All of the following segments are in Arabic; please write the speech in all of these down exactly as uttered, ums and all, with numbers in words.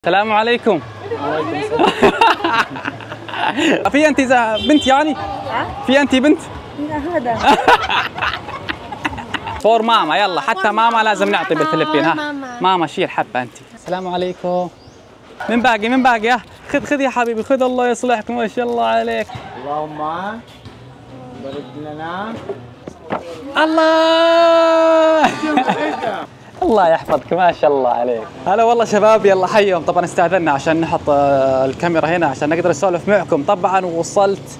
السلام عليكم. وعليكم السلام. في انت بنت يعني؟ في انت بنت؟ لا هذا فور ماما. يلا حتى ماما لازم نعطي بالفلبين. ها ماما. ماما شيل حبه انت. السلام عليكم. من باقي من باقي؟ ها خذ خذ يا حبيبي خذ. الله يصلحك ما شاء الله عليك. اللهم بارك لنا. الله الله يحفظك ما شاء الله عليك. هلا والله شباب. يلا حيهم. طبعا استاذنا عشان نحط الكاميرا هنا عشان نقدر نسولف معكم. طبعا وصلت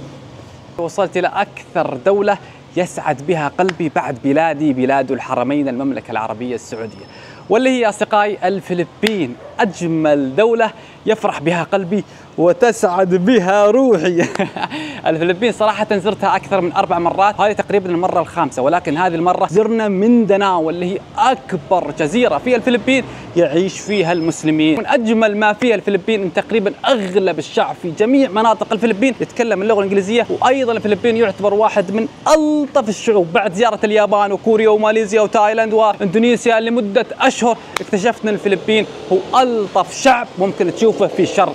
وصلت الى اكثر دولة يسعد بها قلبي بعد بلادي بلاد الحرمين المملكة العربية السعودية، واللي هي أصدقائي الفلبين. أجمل دولة يفرح بها قلبي وتسعد بها روحي. الفلبين صراحة زرتها أكثر من أربع مرات، هذه تقريبا المرة الخامسة، ولكن هذه المرة زرنا مينداناو واللي هي أكبر جزيرة في الفلبين يعيش فيها المسلمين. من أجمل ما فيها الفلبين أن تقريبا أغلب الشعب في جميع مناطق الفلبين يتكلم اللغة الإنجليزية، وأيضا الفلبين يعتبر واحد من ألطف الشعوب. بعد زيارة اليابان وكوريا وماليزيا وتايلاند وإندونيسيا لمدة أشهر اكتشفنا أن الفلبين هو ألطف شعب ممكن تشوفه في شرق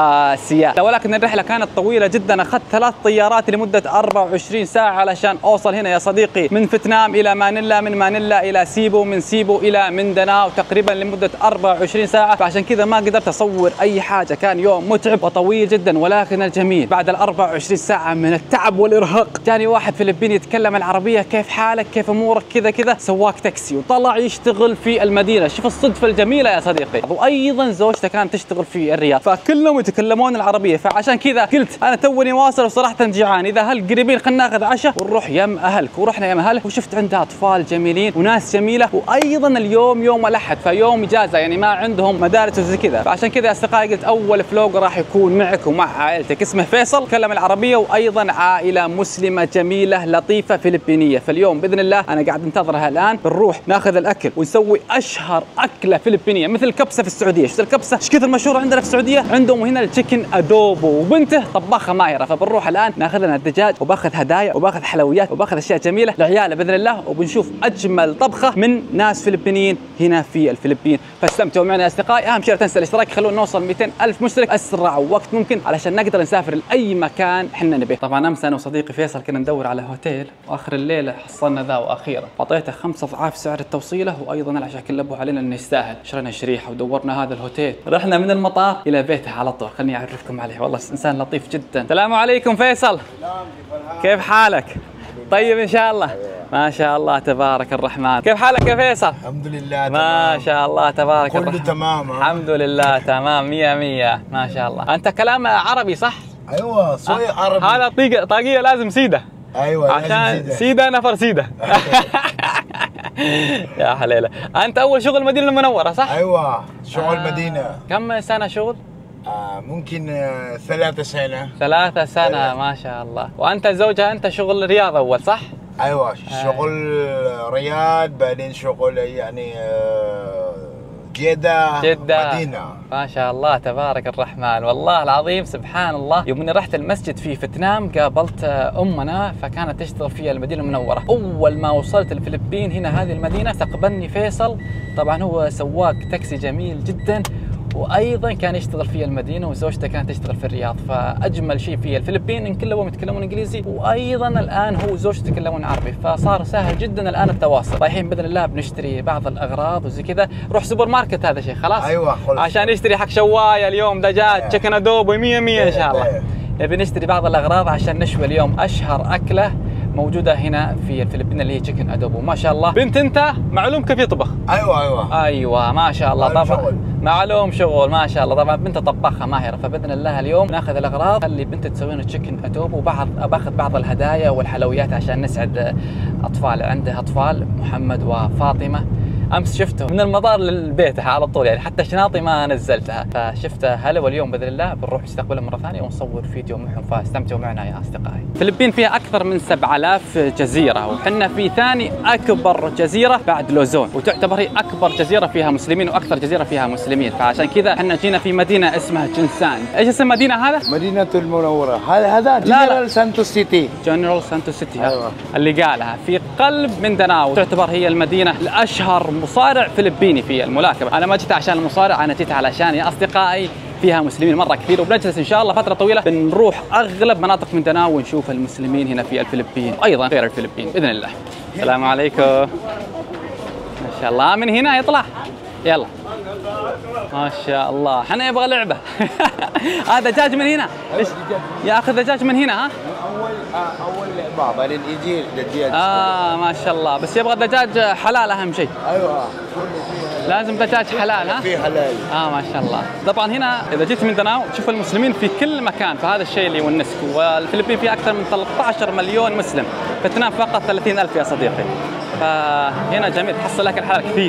آسيا. ولكن الرحلة كانت طويلة جدا، أخذت ثلاث طيارات لمدة أربع وعشرين ساعة علشان أوصل هنا يا صديقي، من فيتنام إلى مانيلا، من مانيلا إلى سيبو، من سيبو إلى مينداناو، تقريبا لمدة أربع وعشرين ساعة، فعشان كذا ما قدرت أصور أي حاجة. كان يوم متعب وطويل جدا، ولكن الجميل بعد ال أربع وعشرين ساعة من التعب والإرهاق جاني واحد فلبيني يتكلم العربية. كيف حالك؟ كيف أمورك؟ كذا كذا. سواق تاكسي وطلع يشتغل في المدينة. شوف الصدفة الجميلة يا صديقي. وأيضا زوجته كانت تشتغل في الرياض، فكلهم يتكلمون العربية. فعشان كذا قلت انا توني واصل وصراحة جيعان، اذا هل قريبين خلينا ناخذ عشاء ونروح يم اهلك. ورحنا يم اهلك وشفت عندها اطفال جميلين وناس جميلة، وايضا اليوم يوم الاحد فيوم اجازة يعني ما عندهم مدارس وزي كذا. فعشان كذا يا اصدقائي قلت اول فلوج راح يكون معك ومع عائلتك. اسمه فيصل، يتكلم العربية، وايضا عائلة مسلمة جميلة لطيفة فلبينية. فاليوم باذن الله انا قاعد انتظرها الان، بنروح ناخذ الاكل ونسوي اشهر اكلة فلبينية مثل الكبسة في السعودية. شفت الكبسة ايش كثر مشهورة عندنا في السعودية؟ عندهم هنا التشيكن ادوبو، وبنته طباخه ماهره. فبنروح الان ناخذ لنا الدجاج وباخذ هدايا وباخذ حلويات وباخذ اشياء جميله لعياله باذن الله، وبنشوف اجمل طبخه من ناس فلبينيين هنا في الفلبين. فاستمتعوا معنا يا اصدقائي. اهم شيء لا تنسى الاشتراك، خلونا نوصل مئتين ألف مشترك اسرع وقت ممكن علشان نقدر نسافر لاي مكان احنا نبيه. طبعا امس انا وصديقي فيصل كنا ندور على هوتيل، واخر الليله حصلنا ذا، واخيرا اعطيته خمسة اضعاف سعر التوصيله، وايضا العشاء كلبوا علينا انه يستاهل. شرينا شريحه ودورنا هذا الهوتيل، رحنا من المطار الى بيته على طول. خليني اعرفكم عليه، والله انسان لطيف جدا. السلام عليكم فيصل. كيف حالك؟ طيب ان شاء الله. ما شاء الله تبارك الرحمن. كيف حالك يا فيصل؟ الحمد لله ما تمام. شاء الله تبارك كله الرحمن. تمام. الحمد لله تمام مية مية ما شاء الله. انت كلام عربي صح؟ ايوه صوي عربي. هذا طاقية طاقية لازم سيدة. ايوه عشان سيدة. سيدة نفر سيدة. يا حليلة. انت اول شغل المدينة المنورة صح؟ ايوه شغل آه. مدينة. كم سنة شغل؟ آه ممكن آه ثلاثة سنة. ثلاثة سنة ما شاء الله. وانت زوجها انت شغل رياض اول صح؟ ايوه شغل رياض، بعدين شغل يعني آه جدة جدة مدينة. ما شاء الله تبارك الرحمن. والله العظيم سبحان الله. يوم اني رحت المسجد في فيتنام قابلت امنا فكانت تشتغل في المدينة المنورة. اول ما وصلت الفلبين هنا هذه المدينة استقبلني فيصل، طبعا هو سواق تاكسي جميل جدا، وايضا كان يشتغل في المدينه، وزوجته كانت تشتغل في الرياض. فاجمل شيء في الفلبين ان كلهم يتكلمون انجليزي، وايضا الان هو وزوجته يتكلمون عربي، فصار سهل جدا الان التواصل. رايحين باذن الله بنشتري بعض الاغراض وزي كذا. روح سوبر ماركت هذا شيء خلاص. ايوه خلص. عشان نشتري حق شوايه اليوم دجاج تشيكن ادوبو مية مية ان شاء الله. نبي نشتري بعض الاغراض عشان نشوي اليوم اشهر اكله موجوده هنا في الفلبين اللي هي تشيكن ادوبو. ما شاء الله. بنت انت معلوم كيف يطبخ. ايوه ايوه ايوه ما شاء الله. معلوم طبعا شغل. معلوم شغل ما شاء الله. طبعا بنت طباخه ماهره، فباذن الله اليوم ناخذ الاغراض خلي بنت تسوي لنا تشيكن ادوبو، وبعض باخذ بعض الهدايا والحلويات عشان نسعد اطفال. عنده اطفال محمد وفاطمه. امس شفته من المطار للبيت على طول، يعني حتى شناطي ما نزلتها، فشفته هلا. واليوم باذن الله بنروح نستقبلهم مره ثانيه ونصور فيديو معهم، فاستمتعوا معنا يا اصدقائي. الفلبين فيها اكثر من سبعة آلاف جزيره، وحنا في ثاني اكبر جزيره بعد لوزون، وتعتبر هي اكبر جزيره فيها مسلمين واكثر جزيره فيها مسلمين. فعشان كذا احنا جينا في مدينه اسمها جنسان. ايش اسم المدينه هذا؟ مدينة المنورة. هذا هذا جنرال سانتو سيتي. جنرال سانتو سيتي. أيوة. اللي قالها في قلب مينداناو. تعتبر هي المدينه الاشهر مصارع فلبيني في الملاكمة. أنا ما جيت عشان المصارع، أنا جيت علشان يا أصدقائي فيها مسلمين مرة كثير، وبنجلس إن شاء الله فترة طويلة بنروح أغلب مناطق مينداناو ونشوف المسلمين هنا في الفلبين وأيضا غير الفلبين بإذن الله. السلام عليكم. ما شاء الله من هنا يطلع. يلا ما شاء الله، احنا يبغى لعبة. هذا دجاج من هنا. ليش ياخذ دجاج من هنا؟ ها؟ اول اول لعبة بعدين يجي دجاج. اه ما شاء الله، بس يبغى دجاج حلال اهم شيء. ايوه لازم دجاج حلال. ها؟ في حلال. اه ما شاء الله. طبعا هنا اذا جيت مينداناو تشوف المسلمين في كل مكان، فهذا الشيء اللي يونسك. والفلبين فيها اكثر من ثلاثة عشر مليون مسلم، فيتنام فقط ثلاثين ألف يا صديقي. فهنا جميل تحصل اكل حلال كثير.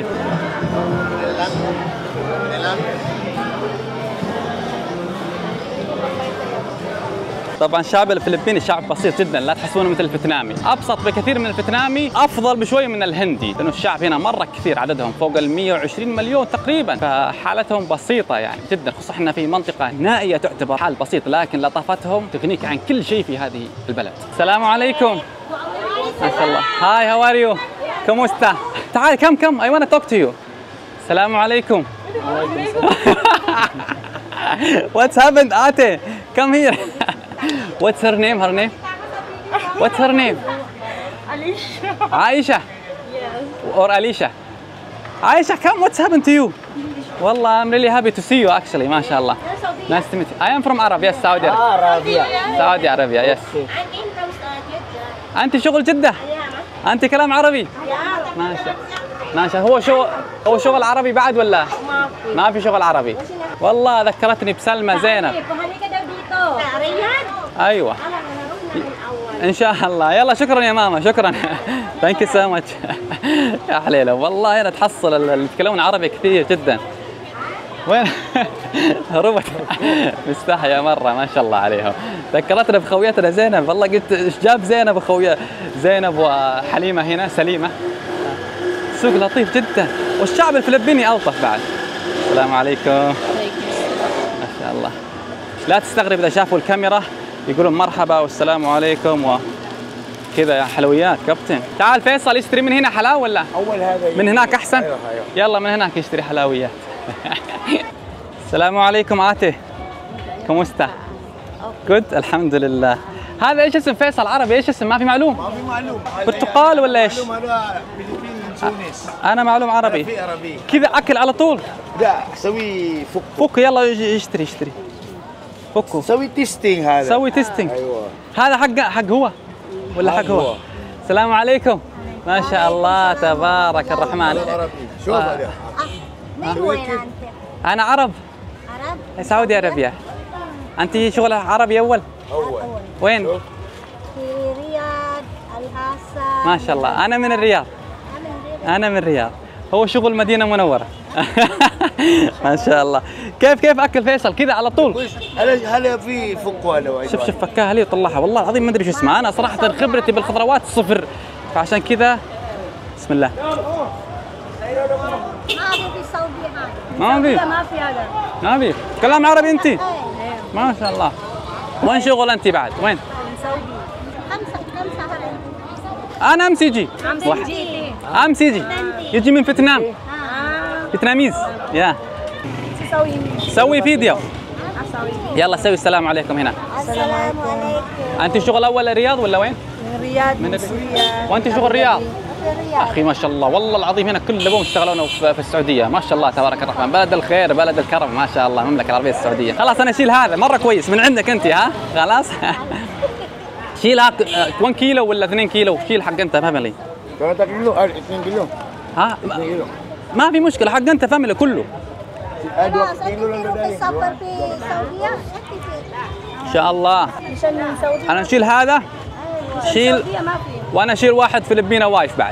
طبعا الشعب الفلبيني شعب بسيط جدا، لا تحسونه مثل الفيتنامي، ابسط بكثير من الفيتنامي، افضل بشوي من الهندي، لانه الشعب هنا مره كثير، عددهم فوق ال مئة وعشرين مليون تقريبا، فحالتهم بسيطه يعني جدا، خصوصا احنا في منطقه نائيه تعتبر حال بسيط، لكن لطافتهم تغنيك عن كل شيء في هذه البلد. السلام عليكم. ما شاء الله. هاي هاو ار يو؟ كم استا؟ تعال كم كم اي وانا توك تو يو. السلام عليكم. What's happened, Ate? Come here. What's her name? Her name? What's her name? Alicia. Aisha. Yes. Or Alicia. Aisha, come. What's happened to you? Wallah, I'm really happy to see you. Actually, mashallah. Nice to meet you. I am from Arab. Yes, Saudi Arabia. Saudi Arabia. Yes. أنت شغل جدة؟ أنت كلام عربي؟ ما شاء ما شاء هو شغل هو شغل عربي بعد ولا؟ ما في شغل عربي. والله ذكرتني بسلمى زينب. أيوه. إن شاء الله. يلا شكرا يا ماما، شكرا. ثانك يو سو ماتش. يا حليله والله هنا تحصل اللي يتكلمون عربي كثير جدا. وين؟ هربت مستحية مرة ما شاء الله عليهم. ذكرتنا بخويتنا زينب، والله قلت ايش جاب زينب خويا زينب وحليمة هنا سليمة. سوق لطيف جدا، والشعب الفلبيني ألطف بعد. السلام عليكم. ما شاء الله. لا تستغرب إذا شافوا الكاميرا يقولون مرحبا والسلام عليكم وكذا يا حلويات. كابتن تعال فيصل يشتري من هنا حلاوة ولا؟ أول هذا من هناك أحسن؟ أيوة أيوة. يلا من هناك يشتري حلويات. السلام عليكم آتي. كم استا؟ جود الحمد لله. هذا ايش اسم فيصل عربي؟ ايش اسم؟ ما في معلوم؟ ما في معلوم. برتقال ولا ايش؟ معلوم هذا فلبين من تونس. انا معلوم عربي. في عربي. كذا اكل على طول؟ لا سوي فك. فك يلا يشتري يشتري. فكوا. سوي تيستينج هذا. سوي تيستينج. ايوه. هذا حق حق هو ولا حق هو؟ السلام عليكم. ما شاء الله تبارك الرحمن. شوف هذا. من وين أنت؟ انا عرب. عرب؟ سعودي عربية. انت شغل عربي اول؟ اول. وين؟ في رياض الحسن. ما شاء الله انا من الرياض. انا من الرياض. هو شغل مدينة منورة. ما شاء الله. كيف كيف اكل فيصل كذا على طول؟ هلا هلا في فك هذا. شوف شوف فكاها لي وطلعها، والله العظيم ما ادري شو اسمها، انا صراحة خبرتي بالخضروات صفر، فعشان كذا بسم الله. ما في السعودية هذا. ما في ما في هذا. ما في كلام عربي انت؟ ما شاء الله. وين شغل انت بعد؟ وين؟ من سعودي. خمسة خمسة هلا. انا امس يجي. خمسة يجي. امس يجي. يجي من فيتنام. آه. فيتناميز. يا. سوي. سوي فيديو. أسوي. يلا سوي السلام عليكم هنا. السلام عليكم. انت شغل اول الرياض ولا وين؟ من الرياض. من الرياض. وانت شغل الرياض؟ اخي ما شاء الله، والله العظيم هنا كل ابوهم يشتغلون في السعوديه، ما شاء الله تبارك الرحمن، بلد الخير بلد الكرم، ما شاء الله المملكه العربيه السعوديه. خلاص انا اشيل هذا مره كويس من عندك انت، ها خلاص. شيل هاك واحد كيلو ولا اثنين كيلو، شيل حق انت فاميلي. ثلاثة كيلو اثنين كيلو. ها اثنين كيلو. ما في مشكله، حق انت فاميلي كله. هذا كيلو ولا في السفر في السعودية. ان شاء الله. عشان من السعودية. انا اشيل هذا. شيل. السعودية ما في. وانا اشيل واحد فلبيني وايف بعد.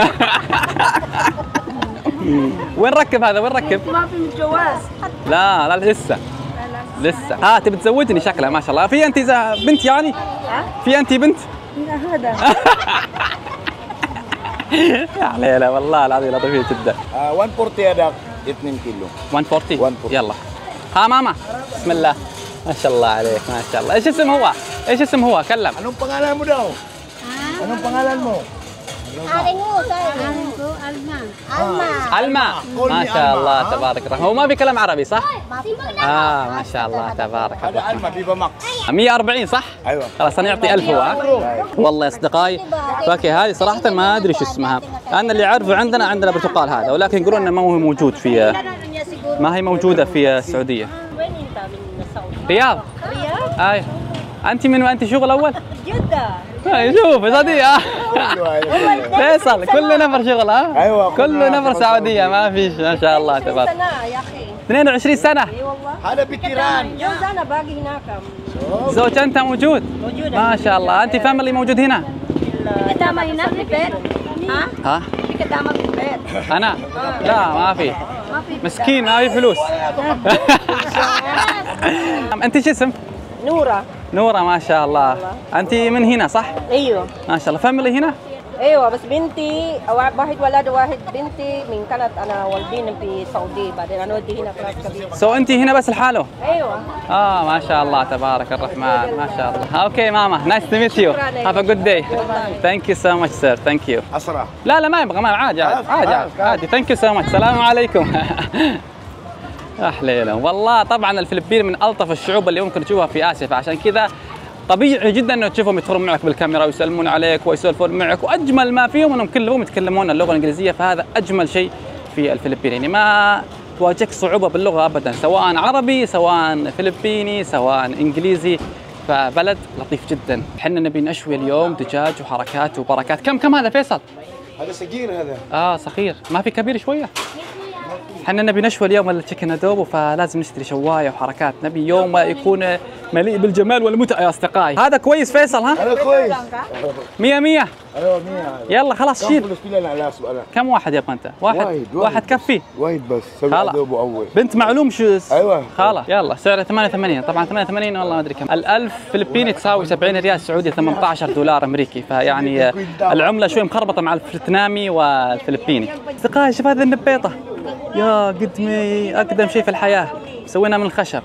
وين ركب هذا؟ وين ركب؟ ما في الجواز. لا لا لسه لسه. ها تبي تزوجني شكلها ما شاء الله. في انت بنت يعني؟ في انت بنت؟ هذا. يا علينا والله العظيم لطيفة جدا. واحد وأربعين هذا اثنين كيلو. واحد وأربعين. واحد وأربعين. يلا. ها ماما بسم الله. ما شاء الله عليك ما شاء الله. ايش اسم هو؟ ايش اسم هو؟ كلم. Anong pangalan mo daw? Anong pangalan mo? Alma. الماء ما شاء الله تبارك الرحمن. هو ما بيتكلم عربي صح؟ اه ما شاء الله تبارك هذا الرحمن. الماء في ماكس. مية وأربعين صح؟ ايوه. خلاص انا اعطي ألف هو ها؟ والله يا اصدقائي فاكهه هذه صراحه ما ادري شو اسمها. انا اللي اعرفه عندنا عندنا برتقال هذا، ولكن يقولون انه ما هو موجود في ما هي موجوده في السعوديه. رياض. Riyadh? اي انت من انت شغل اول؟ Jeddah. اي شوف صديق فيصل كله نفر شغل ها؟ أيوة، كله كلنا نفر نفر سعوديه ما فيش ما شاء الله تبارك. Sana ya akhi. اثنين وعشرين سنه. Ay wallah. هذا بتيران. Jauh sana bagi hinakam. زوج انت موجود؟ موجود. ما شاء الله. انت فاميلي موجود هنا؟ Kita هنا في البيت. ها؟ ها؟ في كدامة في البيت. انا؟ لا ما في ما في. مسكين ما في فلوس. انت شو اسم؟ نورة. نورة ما شاء الله. انت من هنا صح؟ ايوه. ما شاء الله. فاميلي هنا؟ ايوه بس بنتي واحد ولد واحد بنتي من كانت انا والدين في السعوديه بعدين انا ودي هنا كلاس كبير. سو انت هنا بس لحاله؟ ايوه. اه ما شاء الله تبارك الرحمن ما شاء الله. اوكي ماما نايس تو ميت يو. هاف ا جود داي. ثانك يو سو ماتش سير ثانك يو. اسرع. لا لا ما يبغى ما عادي عادي عادي عادي. ثانك يو سو ماتش. السلام عليكم. احليلهم والله. طبعا الفلبين من الطف الشعوب اللي ممكن تشوفها في اسيا، فعشان كذا طبيعي جدا انه تشوفهم يدخلون معك بالكاميرا ويسلمون عليك ويسولفون معك، واجمل ما فيهم انهم كلهم يتكلمون اللغه الانجليزيه، فهذا اجمل شيء في الفلبين. يعني ما تواجهك صعوبه باللغه ابدا، سواء عربي سواء فلبيني سواء انجليزي، فبلد لطيف جدا. احنا نبي نشوي اليوم دجاج وحركات وبركات. كم كم هذا فيصل؟ هذا صغير هذا. اه صغير، ما في كبير شويه؟ احنا نبي نشوي اليوم التشيكن ادوبو، فلازم نشتري شوايه وحركات. نبي يوم يكون مليء بالجمال والمتعه يا اصدقائي. هذا كويس فيصل ها؟ هذا كويس. مية مية. ايوه مية. يلا خلاص شيل. كم واحد يبغى انت؟ واحد واحد, واحد كفي؟ واحد بس. سوي خلاص. ادوبو اول. بنت معلوم شو ايوه خلاص يلا. سعره ثمانية وثمانين. طبعا ثمانية وثمانين والله ما ادري كم. الألف فلبيني تساوي سبعين ريال سعودي، ثمانية عشر دولار امريكي، فيعني العمله شوي مخربطه مع الفيتنامي والفلبيني. اصدقائي شوف هذه النبيطه يا قدمي، اقدم شيء في الحياه، سوينا من الخشب.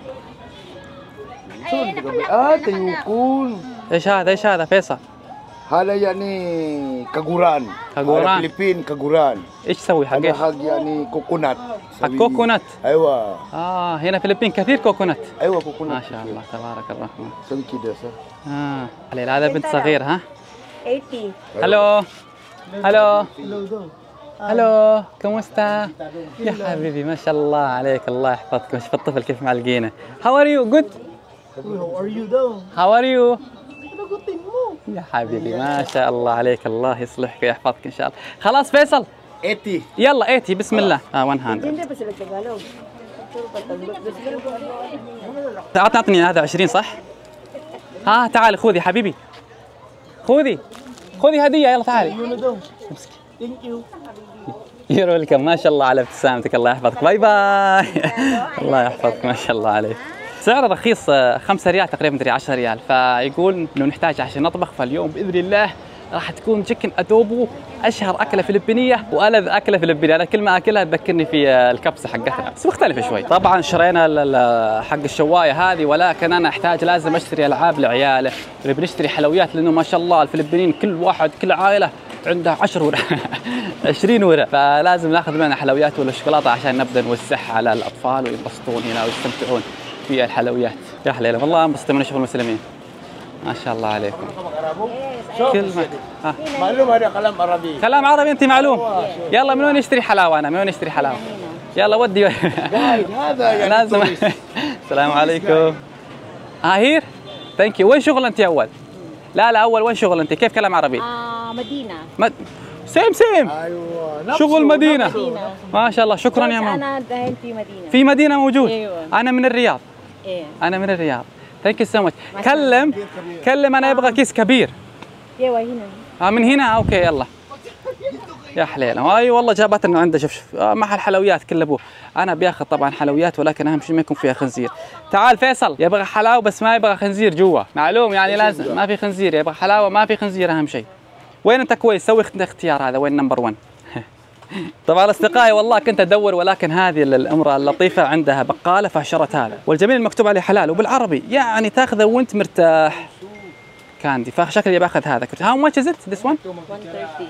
هذا يكون ايش هذا؟ ايش هذا فيصل؟ هذا يعني كاغوران. كاغوران. فلبين كاغوران. ايش تسوي حق هذا ايش؟ حق يعني كوكونات. حق كوكونات. ايوه. اه هنا فلبين كثير كوكونات. ايوه كوكونات. ما شاء الله تبارك الرحمن. سوي كده صح. اه عليل هذا بنت صغير ها؟ ثمانين. هلو هلو هلو كم استا؟ يا حبيبي ما شاء الله عليك، الله يحفظكم. شوف الطفل كيف معلقينه. هاو ار يو؟ جود. هاو ار يو؟ يا حبيبي ما شاء الله عليك، الله يصلحك ويحفظك ان شاء الله. خلاص فيصل ثمانين. يلا ايتي بسم الله. اه مية. اعطني هذا عشرين صح؟ ها تعالي خذي حبيبي، خذي خذي هديه يلا تعالي. امسكي. يور ويلكم. ما شاء الله على ابتسامتك، الله يحفظك. باي باي. الله يحفظك ما شاء الله عليك. سعره رخيص خمسة ريال تقريبا مدري عشرة ريال، فيقول انه نحتاج عشان نطبخ، فاليوم باذن الله راح تكون تشيكن ادوبو اشهر اكله فلبينيه والذ اكله فلبينيه. انا كل ما اكلها تذكرني في الكبسه حقتها بس مختلفه شوي. طبعا شرينا حق الشوايه هذه، ولكن انا احتاج لازم اشتري العاب لعياله، بنشتري حلويات لانه ما شاء الله الفلبينيين كل واحد كل عائله عندها عشر ورق عشرين ورق، فلازم ناخذ منها حلويات ولا شوكولاته عشان نبدا نوزعها على الاطفال وينبسطون هنا ويستمتعون في الحلويات. يا حليله والله انبسطت من اشوف المسلمين ما شاء الله عليكم. كلمة ها. معلوم هذا كلام عربي. كلام عربي انت معلوم. يلا من وين نشتري حلاوه؟ انا من وين نشتري حلاوه؟ يلا ودي. هذا يعني لازم. السلام عليكم. ها هير ثانك يو. وين شغل انت اول؟ لا لا اول وين شغل انت؟ كيف كلام عربي؟ آه مدينة. مد... سيم سيم. ايوه شغل مدينة. مدينة. ما شاء الله شكرا يا ماما. أنا دهين في مدينة. في مدينة موجود؟ أيوة. أنا من الرياض. إيه. أنا من الرياض. ثانك يو سو ماتش. كلم كلم أنا أبغى كيس كبير. ايوه هنا. اه من هنا اوكي يلا. يا حليله. اي والله جابت لنا عنده شوف شوف آه محل حلويات كل ابوه. انا بياخذ طبعا حلويات، ولكن اهم شيء ما يكون فيها خنزير. تعال فيصل يبغى حلاوه بس ما يبغى خنزير جوا، معلوم يعني لازم ما في خنزير، يبغى حلاوه ما في خنزير اهم شيء. وين انت كويس سوي اختيار هذا وين نمبر واحد. طبعا اصدقائي والله كنت ادور، ولكن هذه الامراه اللطيفه عندها بقاله فاشرت هذا، والجميل المكتوب عليه حلال وبالعربي، يعني تاخذه وانت مرتاح. كاندي فشكلي باخذ هذا. هاو ماتش از ات ذس وان؟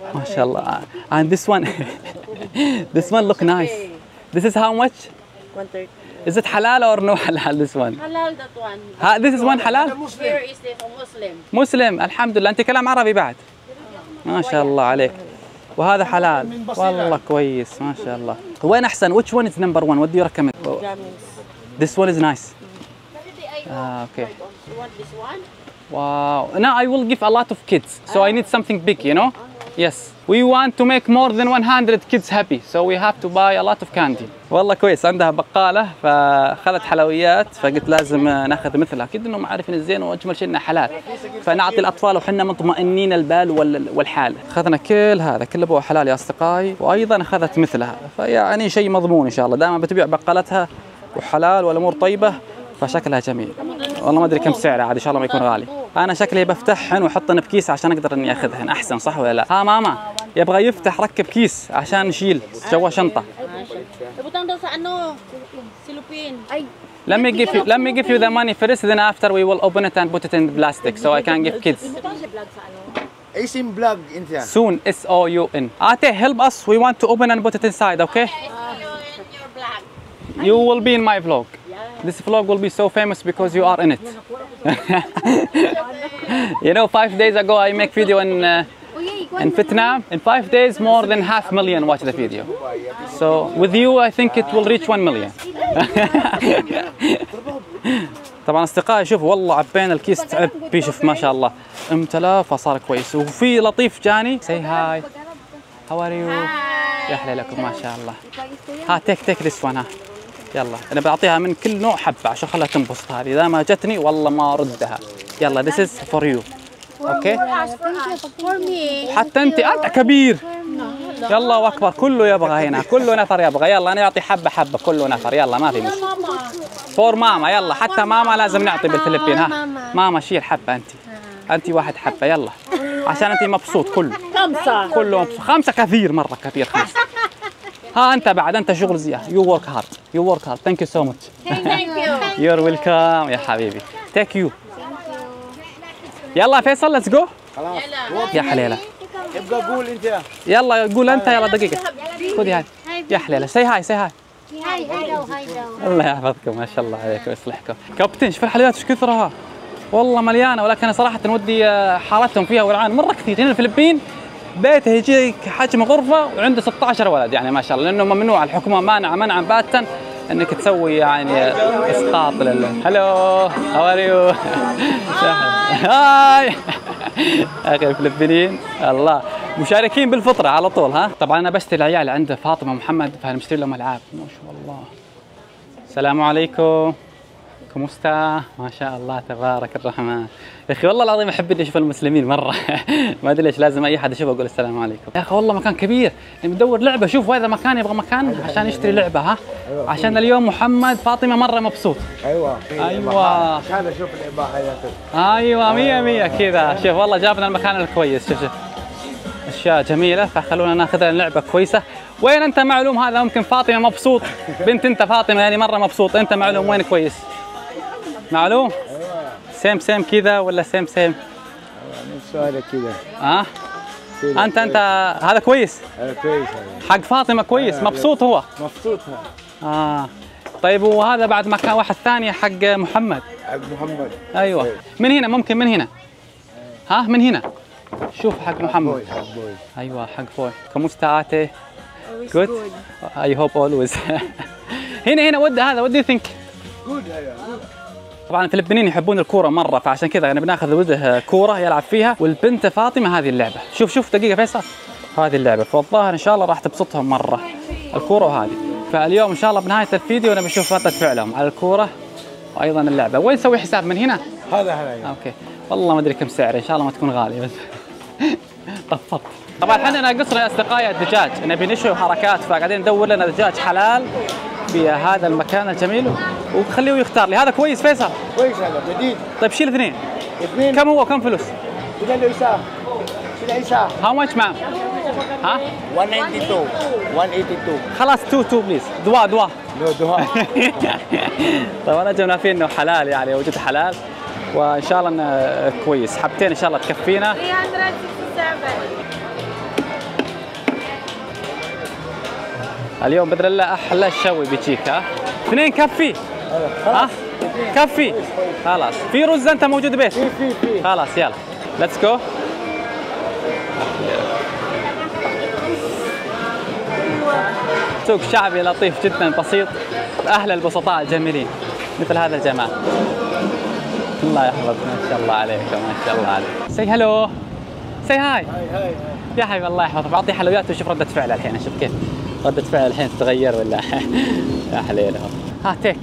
ما شاء الله. And this one, this one look nice. This is how much? one thirty. Is it halal or no halal? This one. Halal that one. Ha, this is one halal. Here is the Muslim. مسلم الحمد لله. أنت كلام عربي بعد. ما شاء الله عليك. وهذا حلال. والله كويس ما شاء الله. وين أحسن? Which one is number one? What do you recommend? This one is nice. Ah, okay. You want this one? Wow. Now I will give a lot of kids, so I need something big, you know? Yes. We want to make more than one hundred kids happy, so we have to buy a lot of candy. والله كويس عندها بقالة فخلت حلويات فقلت لازم ناخذ مثلها، أكيد إنهم عارفين الزين وأجمل شيء إنه حلال، فنعطي الأطفال وحنا مطمئنين البال والحال. أخذنا كل هذا كله أبوه حلال يا أصدقائي، وأيضا أخذت مثلها، فيعني شيء مضمون إن شاء الله. دائما بتبيع بقالتها وحلال والأمور طيبة فشكلها جميل. والله ما ادري كم سعره عاد ان شاء الله ما يكون غالي. انا شكلي بفتحهن واحطهن بكيس عشان اقدر اني اخذهن احسن، صح ولا لا؟ ها ماما يبغى يفتح ركب كيس عشان نشيل جوا شنطه. Let me give you let me give you the money first, then after we will open it and put it in plastic so I can give kids. اسم بلاج انت. Soon S O U N. Ate help us, we want to open and put it inside, okay? You will be in my vlog. This vlog will be so famous because you are in it. You know, five days ago I make video in uh, in Vietnam. In five days, more than half million watch the video. So with you, I think it will reach one million. طبعا أصدقائي شوفوا والله عبينا الكيس تعب فيه، شوف ما شاء الله امتلأ فصار كويس. وفي لطيف جاني say hi how are you يا حليلكم ما شاء الله. ها تيك تيك this one ها يلا انا بعطيها من كل نوع حبه عشان خلها تنبسط. هذه اذا ما جتني والله ما اردها. يلا this is for you. اوكي حتى انت انت كبير. يلا واكبر كله يبغى هنا، كله نفر يبغى. يلا انا اعطي حبه حبه كله نفر. يلا ما في مشكله. فور ماما يلا، حتى ماما لازم نعطي بالفلبين. ها ماما شيل حبه انت، انت واحد حبه يلا عشان انت مبسوط. كله خمسة كله مبسوط. خمسه كثير مره كثير خمسه. ها انت بعد انت شغل زياده. يو ورك هارد يو ورك هارد. ثانك يو سو ماتش. يور ويلكم يا حبيبي. ثانك يو. يلا فيصل ليتس جو. خلاص يا حليله ابقى قول انت. يلا قول انت. يلا دقيقه خذي هاي يا حليله. سي هاي سي هاي. هاي هاي وهاي. الله يحفظكم ما شاء الله عليكم ويصلحكم. كابتن شوف الحلويات ايش كثرها والله مليانه، ولكن صراحه ودي حالتهم فيها ولعان مره كثير. هنا الفلبين بيته يجيك حجم غرفه وعنده ستة عشر ولد يعني ما شاء الله، لانه ممنوع، الحكومه مانعه منعا باتا انك تسوي يعني اسقاط لل هلو هاو ار يو. هاي اخي الفلبينيين الله مشاركين بالفطره على طول. ها طبعا انا بشتري العيال عند فاطمه ومحمد فنشتري لهم العاب. ما شاء الله. السلام عليكم. كوموستا ما شاء الله تبارك الرحمن. يا اخي والله العظيم احب اني اشوف المسلمين مره. ما ادري ليش لازم اي حد اشوفه اقول السلام عليكم. يا اخي والله مكان كبير. مدور لعبه. شوف هذا مكان يبغى مكان عشان يشتري لعبه. ها عشان اليوم محمد فاطمه مره مبسوط. ايوه ايوه هذا شوف الاباحه يا اخي. ايوه مية مية كذا. شوف والله جابنا المكان الكويس. شوف شوف اشياء جميله، فخلونا ناخذ لنا لعبه كويسه. وين انت معلوم هذا ممكن فاطمه مبسوط بنت انت فاطمه يعني مره مبسوط. انت معلوم وين كويس؟ معلوم؟ سيم سيم كذا ولا سيم سيم؟ نفس هذا كذا. ها؟ أه؟ أنت أنت هذا كويس؟ هذا كويس هذا. حق فاطمة كويس مبسوط هو؟ مبسوط هذا. آه طيب وهذا بعد ما كان واحد ثاني حق محمد؟ حق محمد. أيوه من هنا ممكن من هنا. ها من هنا. شوف حق محمد. حق بوي. أيوه حق بوي. كم state? Good. I hope always. هنا هنا ود هذا what do you think؟ Good هذا. طبعا الفلبينيين يحبون الكوره مره، فعشان كذا انا بناخذ وده كوره يلعب فيها، والبنت فاطمه هذه اللعبه. شوف شوف دقيقه فيصل هذه اللعبه، فالظاهر ان شاء الله راح تبسطهم مره الكوره وهذه. فاليوم ان شاء الله بنهايه الفيديو انا بشوف ردة فعلهم على الكوره وايضا اللعبه. وين نسوي حساب من هنا؟ هذا هذا. اوكي والله ما ادري كم سعره، ان شاء الله ما تكون غاليه بس. طفطت. طبعا احنا ناقصنا يا اصدقائي الدجاج، نبي نشوي حركات، فقاعدين ندور لنا دجاج حلال في هذا المكان الجميل وخليه يختار لي. هذا كويس فيصل؟ كويس هذا جديد. طيب شيل اثنين. اثنين. كم هو كم فلوس؟ شيل الحساب. شيل الحساب. هاو ماتش مام؟ ها؟ مئة واثنين وثمانين. مئة واثنين وثمانين. خلاص تو تو بليز. دواء دواء. نو دواء. طبعا جبنا فيه انه حلال يعني وجد حلال، وان شاء الله انه كويس. حبتين ان شاء الله تكفينا. اليوم باذن الله احلى الشوي بيجيك. ها اثنين كفي. ها كفي خلاص. في رز انت موجود بيت؟ في في في خلاص يلا ليتس جو. سوق شعبي لطيف جدا بسيط، اهل البسطاء جميلين مثل هذا الجمال. الله يحفظك ما شاء الله عليك ما شاء الله عليك. سي هلو سي هاي. هاي هاي يا حبيبي الله يحفظك. بعطيه حلويات وشوف ردة فعله الحين. شوف كيف ردة فعله الحين تتغير ولا يا حليلهم. ها تيك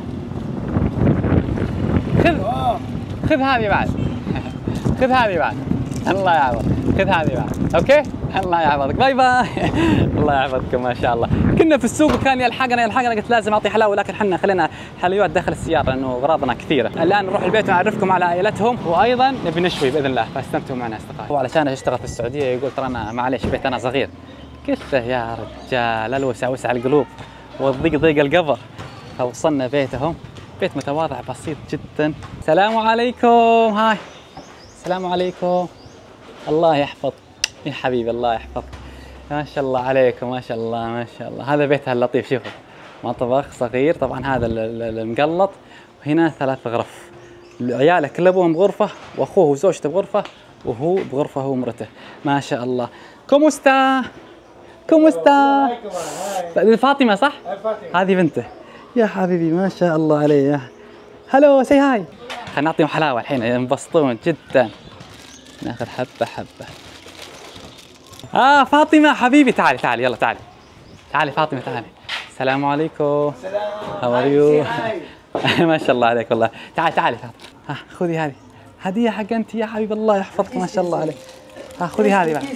خذ خذ هذه بعد خذ هذه بعد. الله يحفظك خذ هذه بعد. اوكي الله يحفظك باي باي. الله يحفظكم ما شاء الله. كنا في السوق وكان يلحقنا يلحقنا قلت لازم اعطي حلاوه، لكن احنا خلينا حلويات داخل السياره لانه اغراضنا كثيره. الان نروح البيت ونعرفكم على عائلتهم، وايضا نبي نشوي باذن الله، فاستمتعوا معنا اصدقائي. هو علشان اشتغل في السعوديه يقول ترى انا معليش بيت انا صغير. قلت له يا رجال الوسع وسع القلوب والضيق ضيق القبر. فوصلنا بيتهم، بيت متواضع بسيط جدا. السلام عليكم. هاي السلام عليكم. الله يحفظ يا حبيبي الله يحفظك ما شاء الله عليكم ما شاء الله ما شاء الله. هذا بيتها اللطيف شوفوا مطبخ صغير طبعا هذا المقلط، وهنا ثلاث غرف. عياله كل ابوهم بغرفه واخوه وزوجته بغرفه وهو بغرفه هو ومرته ما شاء الله. كوموستا كوموستا. فاطمه صح؟ هذه بنته يا حبيبي ما شاء الله عليه. هلو سي هاي. خلينا نعطيهم حلاوه الحين ينبسطون جدا. ناخذ حبه حبه. اه فاطمه حبيبي تعالي تعالي يلا تعالي تعالي فاطمه تعالي. السلام عليكم. هاو ار يو. ما شاء الله عليك والله. تعالي تعالي فاطمه. ها خذي هذه هديه حق انت يا حبيبي الله يحفظك ما شاء الله عليك. ها خذي هذه بعد.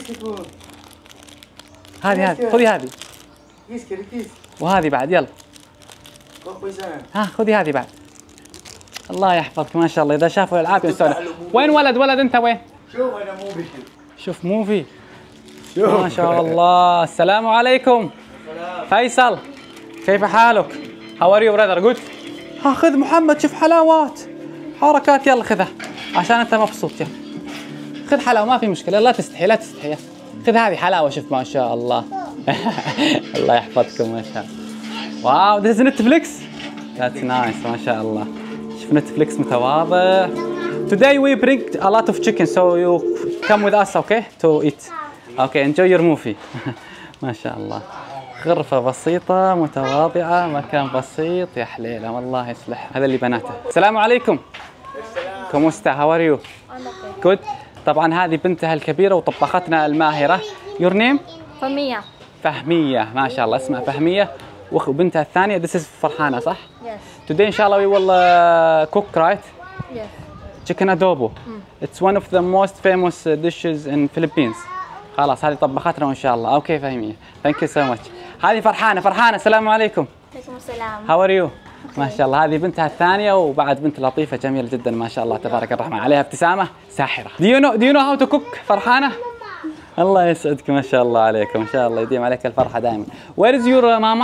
هذه هذه خذي هذه وهذه بعد يلا. ها خذي هذه بعد. الله يحفظك ما شاء الله. اذا شافوا الالعاب ينسون. وين ولد ولد انت وين؟ شوف انا موفي شوف موفي ما شاء الله. السلام عليكم. فيصل كيف حالك؟ هاو ار يو براذر جود. ها خذ محمد شوف حلاوات حركات يلا خذها عشان انت مبسوط. يلا خذ حلاوه ما في مشكله لا تستحي لا تستحي. خذ هذه حلاوه شوف ما شاء الله. الله يحفظكم ما شاء الله. واو ذيس نتفليكس ذاتس نايس ما شاء الله. شوف نتفليكس متواضع. Today we bring a lot of chicken so you come with us okay to eat. Okay enjoy your movie. ما شاء الله. غرفة بسيطة متواضعة مكان بسيط يا حليلة والله يصلح. هذا اللي بناته. السلام عليكم. كم استا هاو ار يو؟ جود. طبعا هذه بنتها الكبيرة وطبختنا الماهرة. Your name؟ فهمية. فهمية ما شاء الله اسمها فهمية. وبنتها الثانية this is فرحانة صح؟ Yes. Today إن شاء الله we will uh, cook right? Yes. Chicken adobo. Mm. It's one of the most famous dishes in Philippines. خلاص هذه طبختنا وإن شاء الله. أوكي فهمية. Thank you so much. هذه فرحانة فرحانة السلام عليكم. عليكم السلام. How are you؟ ما شاء الله. هذه بنتها الثانية وبعد بنت لطيفة جميلة جدا ما شاء الله تبارك الرحمن عليها ابتسامة ساحرة. Do you know Do you know how to cook فرحانة؟ الله يسعدك ما شاء الله عليكم ما شاء الله يديم عليك الفرحة دائما. Where is your mama؟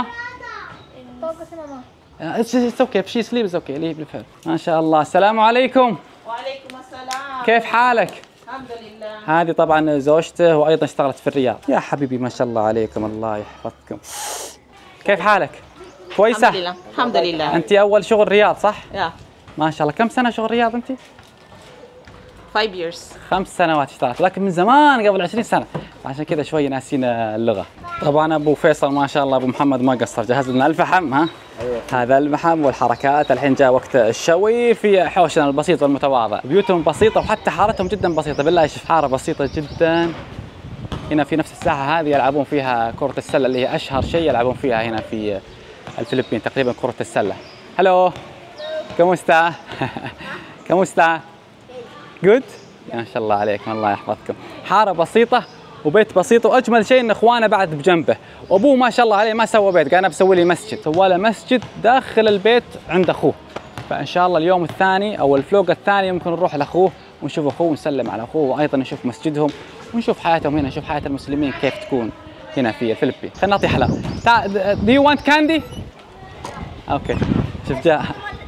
It's it's okay. If she sleeps okay. Leave leave her. ما شاء الله. السلام عليكم. وعليكم السلام. كيف حالك؟ الحمد لله. هذه طبعا زوجته وايضا اشتغلت في الرياض. يا حبيبي ما شاء الله عليكم الله يحفظكم. كيف حالك؟ كويسة؟ الحمد لله. الحمد لله. انت اول شغل رياض صح؟ يا ما شاء الله. كم سنة شغل رياض انت؟ five years. خمس سنوات اشتغلت لكن من زمان قبل عشرين سنة عشان كذا شوي ناسين اللغة. طبعا ابو فيصل ما شاء الله ابو محمد ما قصر جهز لنا الفحم. ها أيوة. هذا المحم والحركات. الحين جاء وقت الشوي في حوشنا البسيط والمتواضع. بيوتهم بسيطة وحتى حارتهم جدا بسيطة بالله شوف حارة بسيطة جدا. هنا في نفس الساحة هذه يلعبون فيها كرة السلة اللي هي أشهر شيء يلعبون فيها هنا في الفلبين تقريبا كرة السلة. هلو كم استا؟ كم استا؟ جود؟ ما شاء الله عليكم الله يحفظكم. حارة بسيطة وبيت بسيط واجمل شيء ان اخوانه بعد بجنبه. وابوه ما شاء الله عليه ما سوى بيت، قال انا بسوي لي مسجد، سوى له مسجد داخل البيت عند اخوه. فان شاء الله اليوم الثاني او الفلوق الثاني ممكن نروح لاخوه ونشوف اخوه ونسلم على اخوه وايضا نشوف مسجدهم ونشوف حياتهم هنا، نشوف حياه المسلمين كيف تكون هنا في الفلبين. خلينا نعطي حلاوه. Do you want candy؟ اوكي شوف جاء.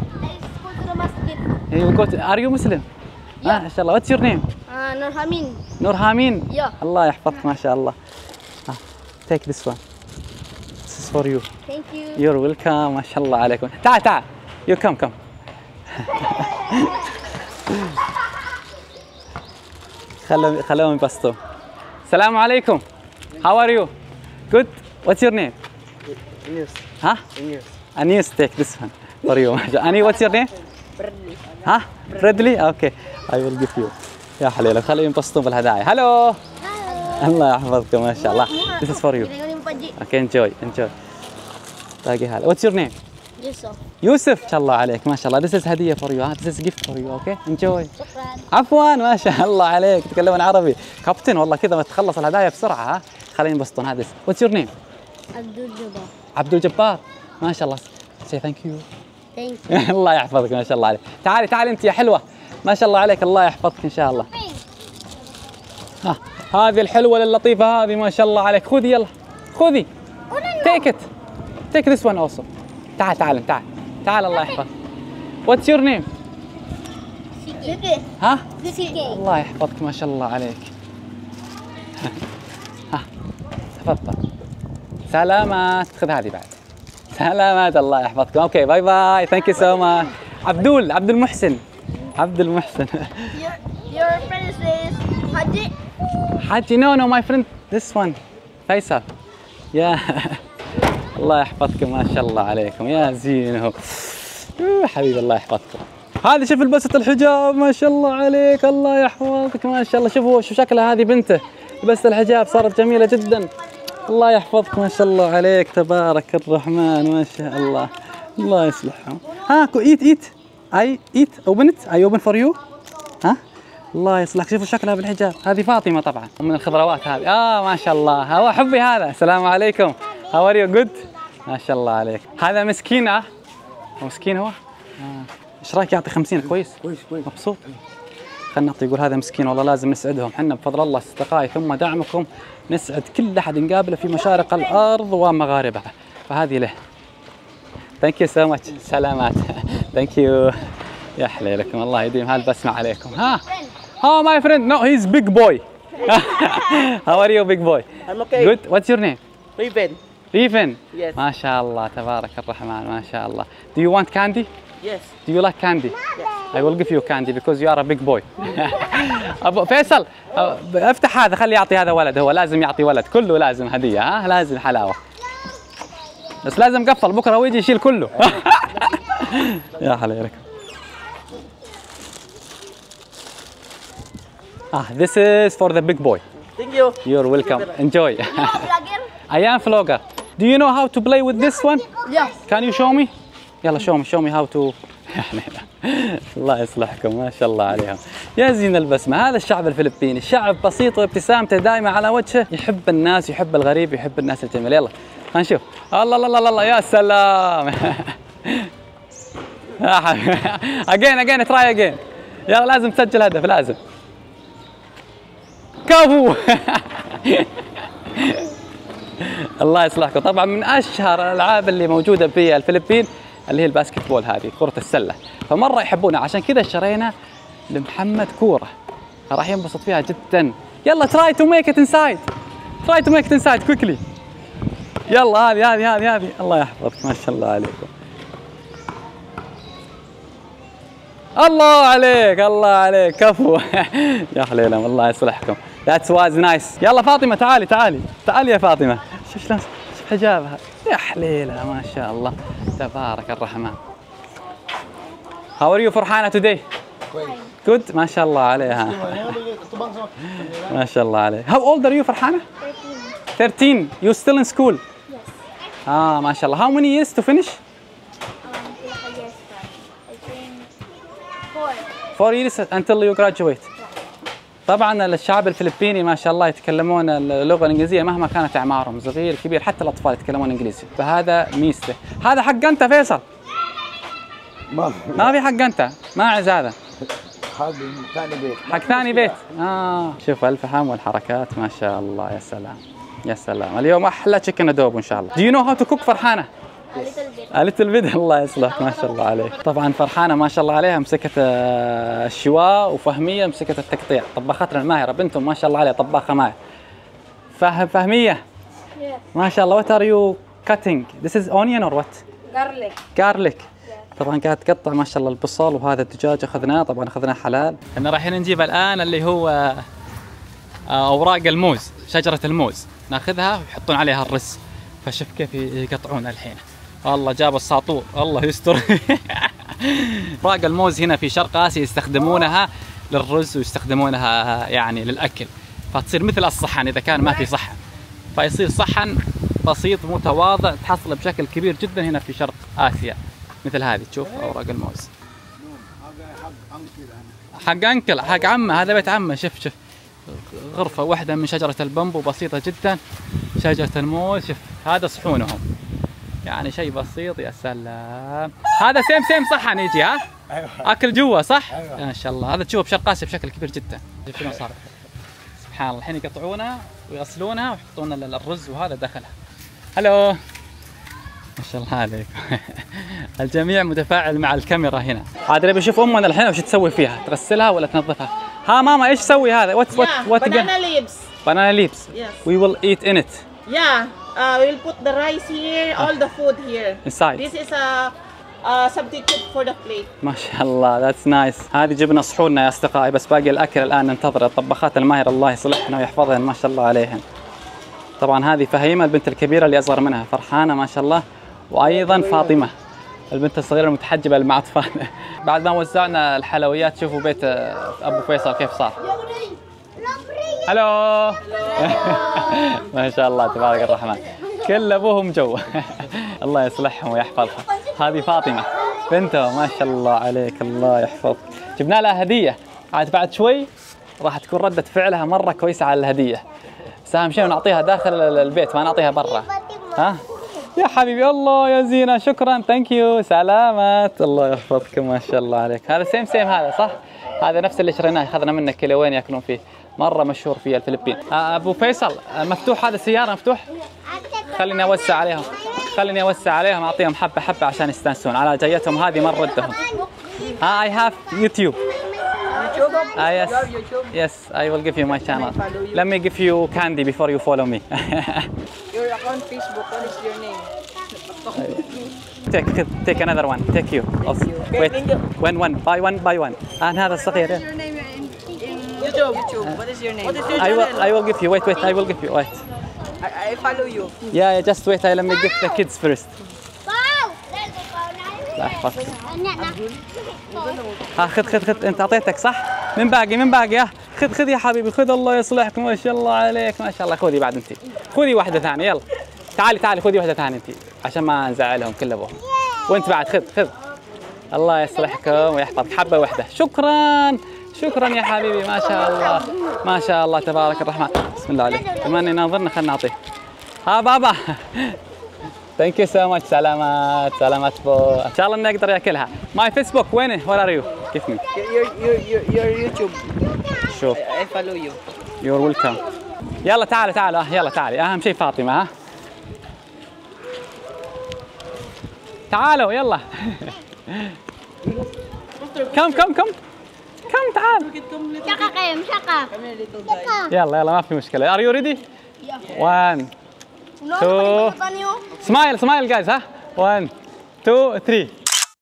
Are you Muslim؟ ما شاء الله. What's your name؟ نور هامين. نور هامين؟ Yeah. الله يحفظك ما شاء الله. Take this one. This is is for you. Thank you. You're welcome. ما شاء الله عليكم. تعال تعال. You come come. خلهم خلهم يبسطوا. السلام عليكم. How are you? Good. What's your name? Anis. Huh? Anis. Anis, take this one for you. Ani, what's your name? Bradley. ها بريدلي اوكي اي ويل جيف يو يا حليله خليهم ينبسطون بالهدايا هلو الله يحفظكم ما شاء الله this is for you اوكي enjoy enjoy باقي هذا what's your name Yusuf. يوسف ما شاء الله عليك ما شاء الله this is هديه for you ها this is gift for you اوكي enjoy شكرا. عفوا ما شاء الله عليك تتكلمون عربي كابتن والله كذا ما تخلص الهدايا بسرعه ها خلينا ينبسطون هذا what's your name عبد الجبار. عبد الجبار ما شاء الله say thank you Thank you. الله يحفظك ما شاء الله عليك تعالي تعالي انت يا حلوه ما شاء الله عليك الله يحفظك ان شاء الله ها هذه الحلوه اللطيفه هذه ما شاء الله عليك خذي يلا خذي تيك ات تيك ذس وان اولسو تعال تعال تعال تعال الله يحفظك واتس يور نيم Sike. ها Sike. الله يحفظك ما شاء الله عليك ها تفضل سلامات خذ هذه بعد سلامات الله يحفظكم اوكي باي باي ثانك يو سو ماتش عبدول عبد المحسن عبد المحسن Your your friend says Haji. حاجي نو نو ماي فريند ذس وان فيصل يا الله يحفظكم ما شاء الله عليكم يا زينهم حبيبي الله يحفظكم هذه شوف لبست الحجاب ما شاء الله عليك الله يحفظك ما شاء الله شوفوا شو شكلها هذه بنته لبست الحجاب صارت جميلة جدا الله يحفظك ما شاء الله عليك تبارك الرحمن ما شاء الله الله يصلحهم ها ايت ايت اي ايت اوبن ات اي اوبن فور يو ها الله يصلحك شوفوا شكلها بالحجاب هذه فاطمة طبعا من الخضروات هذه اه ما شاء الله هو حبي هذا السلام عليكم هاو ار يو جود ما شاء الله عليك هذا مسكين اه مسكين هو ايش رايك يعطي خمسين كويس كويس كويس مبسوط خلنا نعطي يقول هذا مسكين والله لازم نسعدهم حنا بفضل الله اصدقائي ثم دعمكم نسعد كل احد نقابله في مشارق الارض ومغاربها فهذه له ثانك يو سو ماتش سلامات ثانك يو يا حليلكم الله يديم هالبسمة عليكم ها ها ماي فريند نو هيز بيج بوي هاو ار يو بيج بوي I'm okay. جود واتس يور نيم Riven. ريفن Yes. ما شاء الله تبارك الرحمن ما شاء الله do you want candy Yes. Do you like candy? Yes. I will give you candy because you are a big boy. أبو فيصل افتح هذا خلي يعطي هذا ولد هو لازم يعطي ولد كله لازم هدية ها لازم حلاوة بس لازم قفل بكرة ويجي يشيل كله يا حليلك Ah, this is for the big boy. Thank you. You're welcome. Enjoy. Vlogger. I am vlogger. Do you know how to play with this one? Yes. Can you show me? يلا show me show me how to الله يصلحكم ما شاء الله عليهم يا زين البسمة هذا الشعب الفلبيني شعب بسيط وابتسامته دائمة على وجهه يحب الناس يحب الغريب يحب الناس الجميلة يلا خلينا نشوف الله الله الله الله يا سلام again again try again يلا لازم تسجل هدف لازم كفو الله يصلحكم طبعا من اشهر الالعاب اللي موجوده في الفلبين اللي هي الباسكت بول هذه كره السله فمره يحبونها عشان كذا اشترينا لمحمد كوره راح ينبسط فيها جدا يلا تراي تو ميك ات انسايد تراي تو ميك ات انسايد كويكلي يلا هذه هذه هذه هذه الله يحفظك ما شاء الله عليكم الله عليك الله عليك كفو يا حليلهم الله يصلحكم That was nice يلا فاطمة تعالي تعالي تعالي يا فاطمة شوف شلون شوف حجابها يا حليلها ما شاء الله تبارك الرحمن How are you فرحانة today? Good ما شاء الله عليها ما شاء الله عليها How old are you فرحانة? thirteen You still in school? Yes. آه ما شاء الله How many years to finish? Um, yes, I think four. Four years until you graduate طبعا الشعب الفلبيني ما شاء الله يتكلمون اللغه الانجليزيه مهما كانت اعمارهم صغير كبير حتى الاطفال يتكلمون انجليزي فهذا ميزته هذا حق انت فيصل ما ما في حق انت ما عز هذا هذا ثاني بيت حق ثاني بيت اه شوف الفحم والحركات ما شاء الله يا سلام يا سلام اليوم احلى تشيكن ادوب ان شاء الله Do you know how to cook فرحانه A little bit. A little bit الله يصلحك ما شاء الله عليك طبعا فرحانه ما شاء الله عليها مسكت آه، الشواء وفهميه مسكت التقطيع طباختنا الماهره بنتهم ما شاء الله عليها طباخه ماهره فهم فهميه Yes. ما شاء الله what are you cutting. This is onion or what? Garlic. Garlic. طبعا قاعد تقطع ما شاء الله البصل، وهذا الدجاج اخذناه، طبعا اخذناه حلال. احنا رايحين نجيب الان اللي هو اوراق الموز، شجره الموز، ناخذها ويحطون عليها الرز. فشوف كيف يقطعونها الحين. والله جاب الساطور، الله يستر. اوراق الموز هنا في شرق اسيا يستخدمونها للرز ويستخدمونها يعني للاكل، فتصير مثل الصحن اذا كان ما في صحن، فيصير صحن بسيط متواضع تحصله بشكل كبير جدا هنا في شرق اسيا. مثل هذه تشوف اوراق الموز. حق انكل، حق عمه، هذا بيت عمه. شوف شوف غرفه واحده من شجره البامبو بسيطه جدا، شجره الموز. شوف هذا صحونهم، يعني شيء بسيط. يا سلام، هذا سيم سيم صحن يجي ها؟ ايوه اكل جوا صح؟ أيوة. ما شاء الله، هذا تشوفه بشرق اسيا بشكل كبير جدا. شوف شنو صار، سبحان الله. الحين يقطعونها ويغسلونها ويحطون الرز وهذا داخلها. هلو، ما شاء الله عليك. الجميع متفاعل مع الكاميرا هنا. عاد نبي نشوف امنا الحين وش تسوي فيها، تغسلها ولا تنظفها؟ ها ماما ايش تسوي هذا؟ وات وات وات banana leaves. Banana leaves. Yes. We will eat in it. Yeah, uh, we'll put the rice here, all the food here. Inside. This is a, a substitute for the plate. ما شاء الله، that's nice. هذه جبنا صحوننا يا اصدقائي، بس باقي الاكل الان ننتظر. الطباخات الماهرة الله يصلحنا ويحفظهن ما شاء الله عليهن. طبعا هذه فهيمة البنت الكبيرة اللي اصغر منها، فرحانة ما شاء الله، وايضا فاطمة البنت الصغيرة المتحجبة مع اطفالنا. بعد ما وزعنا الحلويات شوفوا بيت ابو فيصل كيف صار. هلو. ما شاء الله تبارك الرحمن، كل ابوهم جو. الله يصلحهم ويحفظهم. هذه فاطمة بنته ما شاء الله عليك، الله يحفظك. جبنا لها هدية، عاد بعد شوي راح تكون ردة فعلها مرة كويسة على الهدية. بس اهم شيء نعطيها داخل البيت، ما نعطيها برا. ها يا حبيبي، الله يا زينة، شكرا، ثانك يو، سلامات، الله يحفظك ما شاء الله عليك. هذا سيم سيم هذا صح؟ هذا نفس اللي شريناه، اخذنا منه كيلوين ياكلون فيه، مرة مشهور في الفلبين. ابو فيصل مفتوح هذا السيارة مفتوح؟ خليني اوسع عليهم، خليني اوسع عليهم، اعطيهم حبة حبة عشان يستانسون على جايتهم هذه، مرة ردهم. ها I have YouTube. YouTube? Ah yes. You have YouTube? Yes, I will give you my channel. Let me give you candy before you follow me. Your account Facebook, what is your name? take take another one. Take you. Also, wait. One one. Buy one. Buy one. And هذا الصغير. What is your name in, in YouTube? YouTube. What is your name? What is your I will channel? I will give you. Wait wait. I will give you. Wait. I, I follow you. Yeah, yeah. Just wait. I let me give the kids first. لا احفظك. ها خذ خذ خذ، انت اعطيتك صح؟ من باقي من باقي. ها خذ خذ يا حبيبي، خذ، الله يصلحك ما شاء الله عليك، ما شاء الله. خذي بعد انت، خذي واحدة ثانية، يلا تعالي تعالي خذي واحدة ثانية انت عشان ما نزعلهم كل ابوهم. وانت بعد خذ خذ، الله يصلحكم ويحفظك. حبة واحدة. شكرا شكرا يا حبيبي، ما شاء الله ما شاء الله تبارك الرحمن. بسم الله عليك. بما اني ناظرنا خلنا نعطيه. ها بابا. ثانك يو سو ماتش. سلامات سلامات بو. ان شاء الله اني اقدر ياكلها. ماي فيسبوك وين؟ وير ار يو؟ كيف مي؟ Your, your, your, your YouTube. شوف. I, I follow you. يور ويلكم. يلا تعالوا تعالوا، يلا تعالي. اهم شيء فاطمة. ها تعالوا يلا. كم كم كم كم تعال. شقة قيم شقة. يلا يلا ما في مشكلة. ار يو ريدي؟ واحد two. سمايل سمايل جايز. ها واحد اثنين ثلاثة.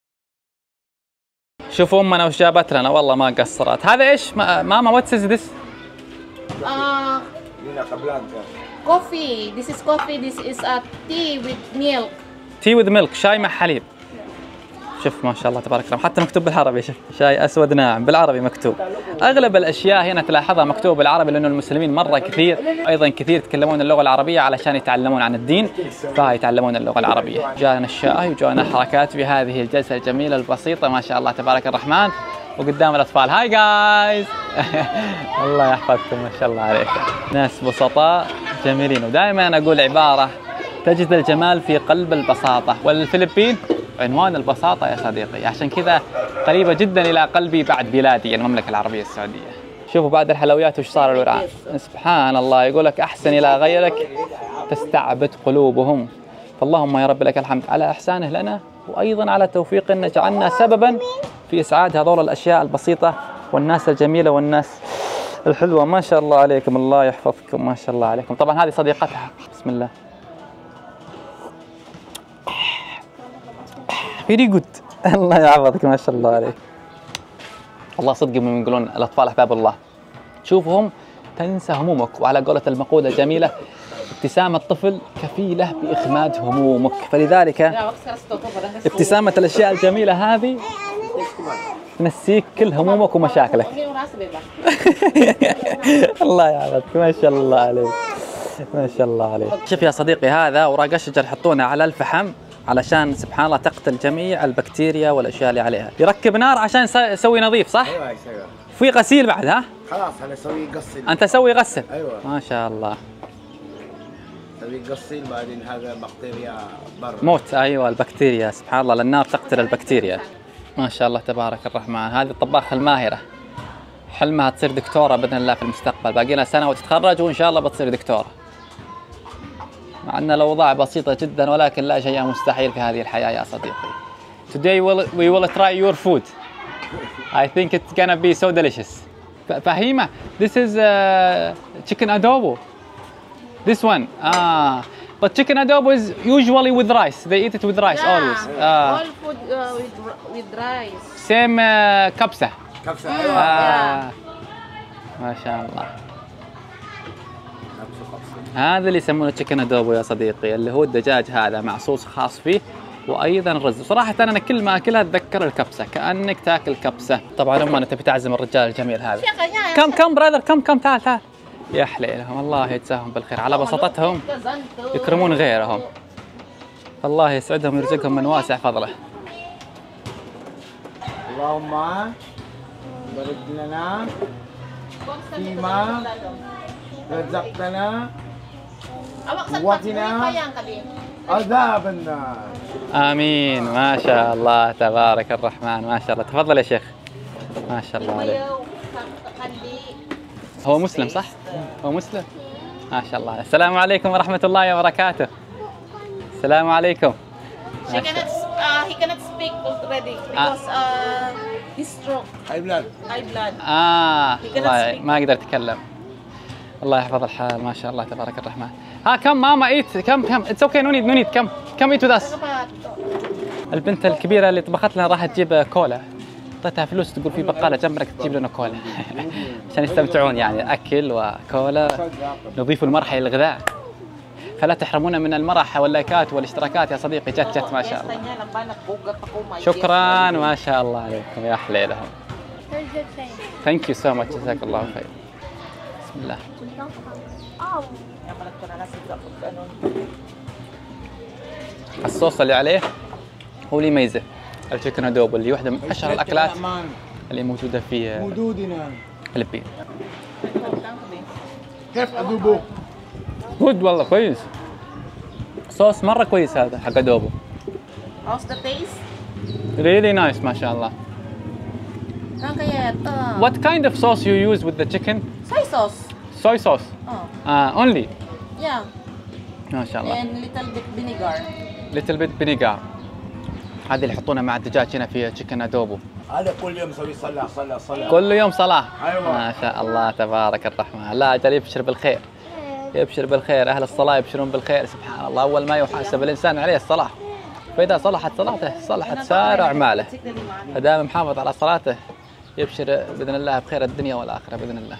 شوفوا امنا وش جابت لنا، والله ما قصرت. هذا ايش ماما؟ واتس از ذس؟ Uh, coffee. This is coffee. This is a tea with milk. تي وذ ميلك، شاي مع حليب. شوف ما شاء الله تبارك الله، حتى مكتوب بالعربي. شوف شاي اسود ناعم بالعربي مكتوب. اغلب الاشياء هنا تلاحظها مكتوب بالعربي، لانه المسلمين مره كثير، ايضا كثير يتكلمون اللغه العربيه علشان يتعلمون عن الدين، فيتعلمون اللغه العربيه. جانا الشاي وجانا حركات في هذه الجلسه الجميله البسيطه ما شاء الله تبارك الرحمن، وقدام الاطفال. هاي جايز. الله يحفظكم ما شاء الله عليكم، ناس بسطاء جميلين. ودائما انا اقول عباره، تجد الجمال في قلب البساطه، والفلبين عنوان البساطة يا صديقي، عشان كذا قريبة جدا إلى قلبي بعد بلادي المملكة العربية السعودية. شوفوا بعد الحلويات وش صار الوراء. سبحان الله، يقول لك أحسن إلى غيرك تستعبد قلوبهم. فاللهم يا رب لك الحمد على إحسانه لنا، وأيضا على توفيق أن جعلنا سببا في إسعاد هذول الأشياء البسيطة والناس الجميلة والناس الحلوة. ما شاء الله عليكم، الله يحفظكم ما شاء الله عليكم. طبعا هذه صديقتها. بسم الله. فيري جود. الله يحفظك ما شاء الله عليك. والله صدق من يقولون الاطفال احباب الله. تشوفهم تنسى همومك، وعلى قولة المقولة الجميلة ابتسامة الطفل كفيلة بإخماد همومك، فلذلك ابتسامة الأشياء الجميلة هذه تنسيك كل همومك ومشاكلك. الله يعافيك ما شاء الله عليك ما شاء الله عليك. شوف يا صديقي هذا اوراق الشجر يحطونها على الفحم علشان سبحان الله تقتل جميع البكتيريا والاشياء اللي عليها. يركب نار عشان يسوي نظيف صح؟ ايوه يسوي. في غسيل بعد ها؟ خلاص انا اسوي غسيل. انت سوي غسل؟ ايوه ما شاء الله. اسوي غسيل بعدين هذا بكتيريا برا. موت ايوه البكتيريا سبحان الله، النار تقتل البكتيريا. ما شاء الله تبارك الرحمن. هذه الطباخة الماهرة حلمها تصير دكتورة بإذن الله في المستقبل، باقي لها سنة وتتخرج وإن شاء الله بتصير دكتورة. مع أن الأوضاع بسيطة جدا ولكن لا شيء مستحيل في هذه الحياة يا صديقي. Today we'll, we will try your food. I think it's gonna be so delicious. Fahima, this is uh, chicken adobo. This one. Ah, but chicken adobo is usually with rice. They eat it with rice Yeah, always. Uh, all food uh, with, with rice. same uh, كبسة. كبسة Mm, ايوه. آه. ما شاء الله. هذا اللي يسمونه تشيكن ادوبو يا صديقي، اللي هو الدجاج هذا مع صوص خاص فيه وايضا الرز. صراحه انا كل ما اكلها اتذكر الكبسه، كانك تاكل كبسه. طبعا امنا تبي تعزم الرجال الجميل هذا. كم كم براذر كم كم تعال تعال. يا حليلهم الله يجزاهم بالخير على بساطتهم يكرمون غيرهم. الله يسعدهم ويرزقهم من واسع فضله. اللهم بارك لنا فيما رزقتنا وقنا عذاب النار. امين ما شاء الله تبارك الرحمن ما شاء الله. تفضل يا شيخ. ما شاء الله عليك. هو مسلم صح؟ هو مسلم؟ ما شاء الله. السلام عليكم ورحمة الله وبركاته. السلام عليكم. She cannot, uh, he cannot speak already because uh, he's stroke, هاي بلاد. high blood. آه He cannot الله speak. ما أقدر أتكلم. الله يحفظ الحال ما شاء الله تبارك الرحمن. ها كم ماما ايت كم كم اتس اوكي نو نيد نو نيد كم كم ايت وذ اس. البنت الكبيرة اللي طبخت لنا راحت تجيب كولا، اعطيتها فلوس تقول في بقالة جنبك تجيب لنا كولا عشان يستمتعون يعني أكل وكولا نضيف المرح إلى الغذاء. فلا تحرمونا من المرح واللايكات والاشتراكات يا صديقي. جت جت ما شاء الله. شكرا ما شاء الله عليكم يا حليلهم. ثانك يو سو ماتش جزاك الله خير. بسم الله. الصوص اللي عليه هو اللي يميزه التشيكن ادوبو، اللي واحدة من أشهر الأكلات اللي موجودة في حدودنا. الفلبين. كيف ادوبو؟ جود والله كويس. صوص مرة كويس هذا حق ادوبو. How's the taste? Really nice ما شاء الله. Kan kaya uh, What kind of sauce you use with the chicken? soy sauce. Soy sauce. Oh, Uh, only. yeah. ما شاء الله. And little bit vinegar. Little bit vinegar. هذه اللي يحطونها مع الدجاج هنا في تشيكن ادوبو. هذا كل يوم سوي صلاة صلاة صلاة. كل يوم صلاة. أيوة. ما شاء الله تبارك الرحمن. لا أجل يبشر بالخير. يبشر بالخير، أهل الصلاة يبشرون بالخير. سبحان الله أول ما يحاسب الإنسان عليه الصلاة، فإذا صلحت صلاته صلحت سائر أعماله. فدام محافظ على صلاته يبشر بإذن الله بخير الدنيا والآخرة بإذن الله.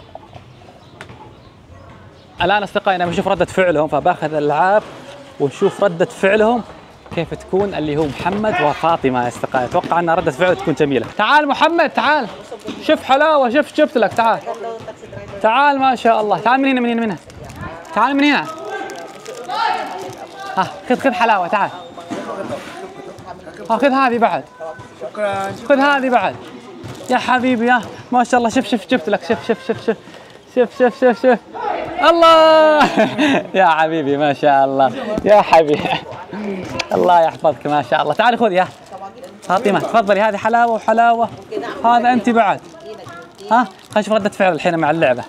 الآن أصدقائنا بنشوف ردة فعلهم، فباخذ الألعاب ونشوف ردة فعلهم كيف تكون، اللي هو محمد وفاطمة يا أصدقائي. أتوقع أن ردة فعله تكون جميلة. تعال محمد تعال، شوف حلاوة، شوف جبت لك، تعال تعال ما شاء الله. تعال من هنا من هنا من هنا، تعال من هنا. ها خذ خذ حلاوة، تعال. ها خذ هذه بعد. شكرا. خذ هذه بعد يا حبيبي. يا ما شاء الله. شوف شوف جبت لك، شوف شوف شوف شوف شوف شوف شوف شوف الله يا حبيبي ما شاء الله يا حبيبي. الله يحفظك ما شاء الله. تعالي خذي يا فاطمة تفضلي، هذه حلاوة وحلاوة. هذا أنت بعد. ها خلينا نشوف ردة فعل الحين مع اللعبة.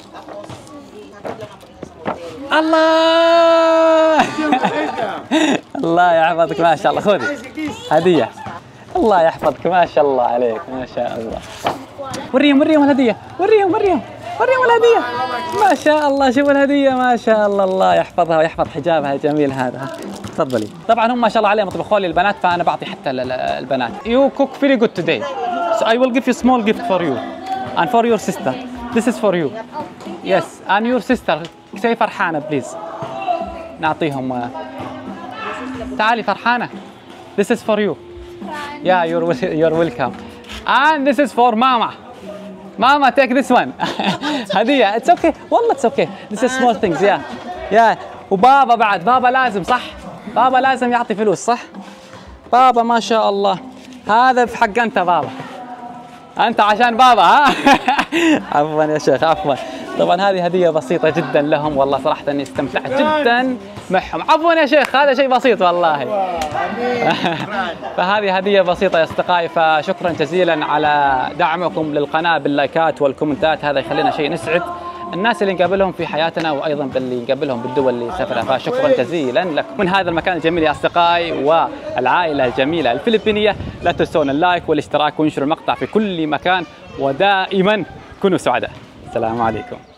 الله الله يحفظك ما شاء الله. خذي هدية. الله يحفظك ما شاء الله عليك ما شاء الله. وريهم وريهم الهدية، وريهم وريهم وريهم الهدية ما شاء الله. شوفوا الهدية ما شاء الله. الله يحفظها ويحفظ حجابها الجميل هذا. تفضلي. طبعا هم ما شاء الله عليهم يطبخون لي البنات، فانا بعطي حتى البنات. You cook very good today. So I will give you small gift for you and for your sister. This is for you. Yes, and your sister. say فرحانة please. نعطيهم. تعالي فرحانة. This is for you. Yeah, you're you're welcome. And this is for Mama. Mama, take this one. هدية. It's okay. والله it's okay. This is small things. Yeah. Yeah. وبابا بعد. بابا لازم صح. بابا لازم يعطي فلوس صح. بابا ما شاء الله. هذا في حق أنت بابا. أنت عشان بابا ها. عفوا يا شيخ عفوا. طبعا هذه هدية بسيطة جدا لهم، والله صراحة اني استمتعت جدا معهم. عفوا يا شيخ، هذا شيء بسيط والله. فهذه هدية بسيطة يا اصدقائي، فشكرا جزيلا على دعمكم للقناة باللايكات والكومنتات، هذا يخلينا شيء نسعد الناس اللي نقابلهم في حياتنا وايضا باللي نقابلهم بالدول اللي سافرها، فشكرا جزيلا لكم من هذا المكان الجميل يا اصدقائي والعائلة الجميلة الفلبينية. لا تنسون اللايك والاشتراك وانشروا المقطع في كل مكان، ودائما كونوا سعداء. السلام عليكم.